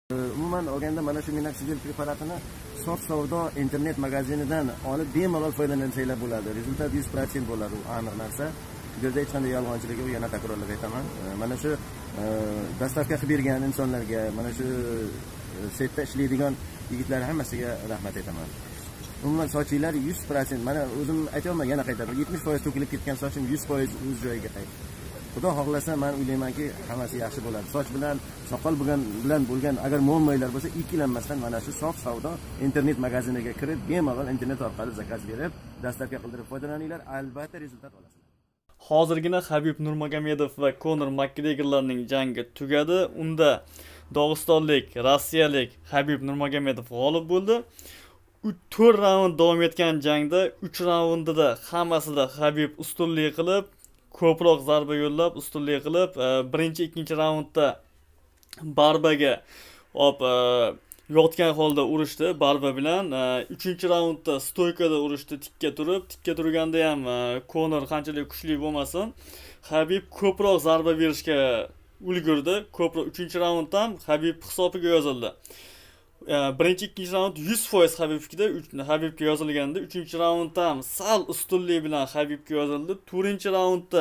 Umuman olganda mana shu minoxidil preparatini sof savdo internet magazinidan olib bemalol foydalansanglar bo'ladi. Rezultat 100% bo'ladi, u aniq narsa. Bu yerda hech qanday yolg'onchilik yo'q, yana takrorlab aytaman. Mana shu dastavka qilib bergan insonlarga, mana shu setda ishlaydigan yigitlar hammasiga rahmat aytaman. Umuman sochinglar 100%, mana o'zim aytaman, yana qaytaman, 70% to'kilib ketgan sochim 100% o'z joyiga qaytdi. Xudo xohlasa men o'ylaymanki, hammasi yaxshi bo'ladi. Soch bilan, soqol bilan bo'lgan agar muammolar bo'lsa, ikkilanmasdan mana shu sof savdo internet magaziniga kirib, bemalol internet orqali zakaz berib, dastavka qildirib foydalaninglar, albatta rezultat olasizlar. Hozirgina Habib Nurmagomedov va Conor McGregorlarning jangi tugadi. Unda Dog'istonlik, Rossiyalik Habib Nurmagomedov g'olib bo'ldi. 4 raund davom etgan jangda 3 raundida hammasida Habib ustunlik qilib, ko'proq zarba yo'llab, ustunlik qilib, birinchi, ikkinchi raundda barbaga yotgan holda urishdi barba bilan. 3-raundda stoykada urishdi, tikka turib. Tikka turganda ham Conor qanchalik kuchli bo'lmasin, Habib ko'proq zarba berishga ulgurdi. Ko'proq 3-raundda ham Habib hisobiga yozildi. Birinchi, ikkinchi raund 100% Habibga, Habibga yozilganda, 3-raundda ham sal ustunlik bilan Habibga yozildi. 4-raundda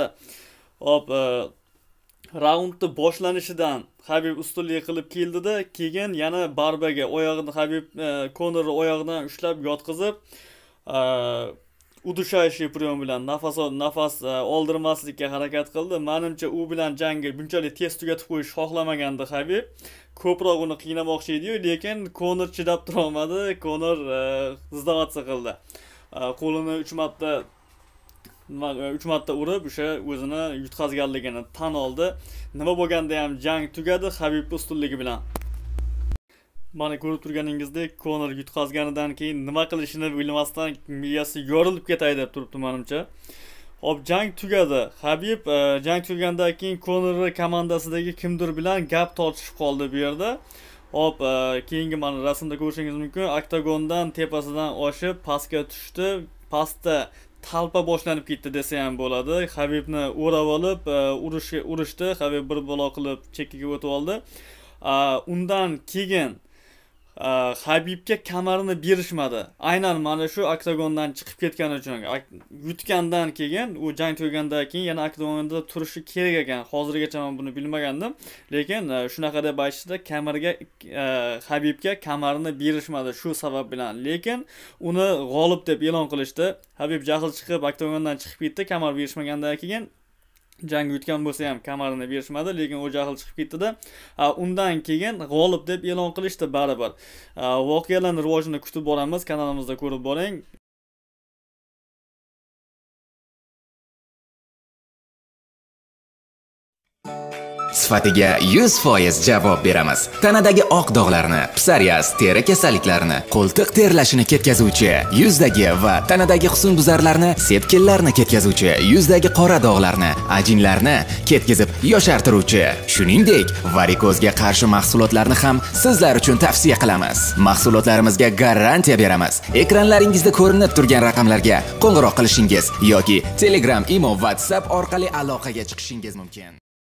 raundni boshlanishidan Habib ustunlik qilib keldida, keyin yana barbaga oyog'ini Habib Conor oyog'idan ushlab yotqizib, udushayishi priyon bilan nafas oldirmaslikka harakat qildi. Menimcha u bilan jangni bunchalik tez tugatib qo'yish xohlamagandi Habib. Ko'proq uni qiynamoqchi edi, lekin Conor chidab tura olmadi. Conor izdavatsiya qildi. Qo'lini 3 marta urib, o'sha o'zini yutqazganligini tan oldi. Nima bo'lganda ham jang tugadi Habib ustunligi bilan. Mana ko'rib turganingizdek, Conor yutqazganidan keyin nima qilishini bilmasdan miyasi yorilib ketay deb turibdi menimcha. Jang tugadi. Habib jang tugagandan keyin Conor komandasidagi kimdir bilan gap tortishib qoldi bu yerda. Keyingi mana rasmda ko'rishingiz mumkin. Oktagondan tepasidan oshib pastga tushdi. Pastda talpa boshlanib ketdi desa ham bo'ladi. Habibni o'rab olib urishdi. Habib bir balo qilib chekkaga o'tib oldi. Undan keyin Habibga kamarini berishmadi. Aynan mana shu oktagondan chiqib ketgani uchun. Yutgandan keyin, u jang tugagandan keyin yana oktagonda turishi kerak ekan. Hozirgacha men buni bilmagandim. Lekin shunaqa deb aytishdi, Habibga kamarini berishmadi shu sabab bilan. Lekin uni g'olib deb e'lon qilishdi. Habib jahl chiqib oktagondan chiqib ketdi, kamar berishmagandan keyin jang yutgan bo'lsa ham kamarini berishmadi, lekin u jahl chiqib ketdi-da. Undan keyin g'olib deb e'lon qilishdi baribir. Voqealarning rivojini kutib boramiz, kanalimizda ko'rib boring. Sifatiga 100% javob beramiz. Tanadagi oq dog'larni, psoriaz, teri kasalliklarini, qo'ltiq terlashini ketkazuvchi, yuzdagi va tanadagi husnbuzarlarni, sepkillarni ketkazuvchi, yuzdagi qora dog'larni, ajinlarni ketkazib yoshartiruvchi, shuningdek, varikozga qarshi mahsulotlarni ham sizlar uchun tavsiya qilamiz. Mahsulotlarimizga garantiya beramiz. Ekranlaringizda ko'rinib turgan raqamlarga qo'ng'iroq qilishingiz yoki Telegram, Imo, WhatsApp orqali aloqaga chiqishingiz mumkin.